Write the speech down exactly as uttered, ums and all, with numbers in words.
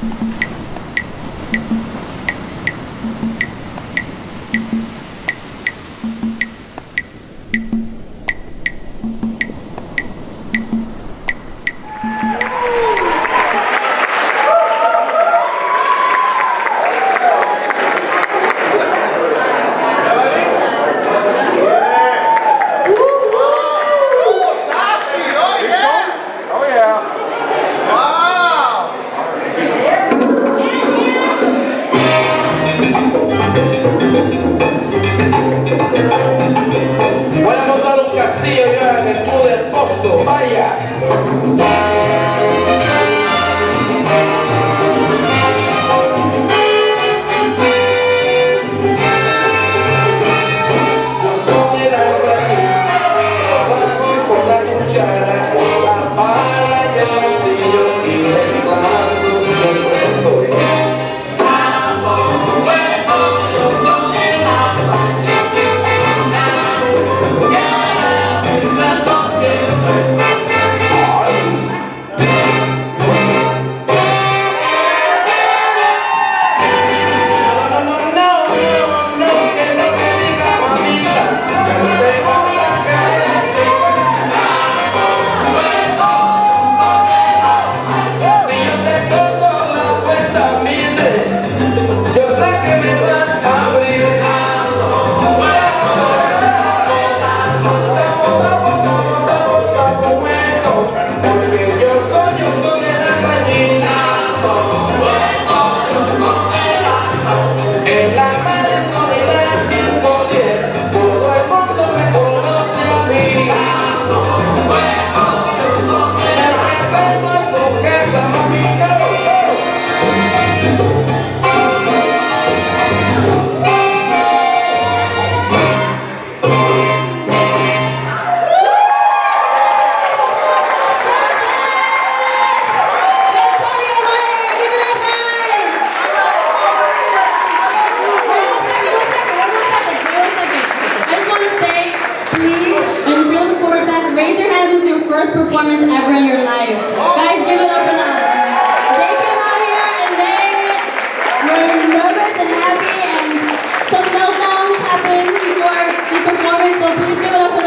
First performance ever in your life. Guys, give it up for them. They came out here and they were nervous and happy, and some meltdowns happened before the performance, so please give it up for them.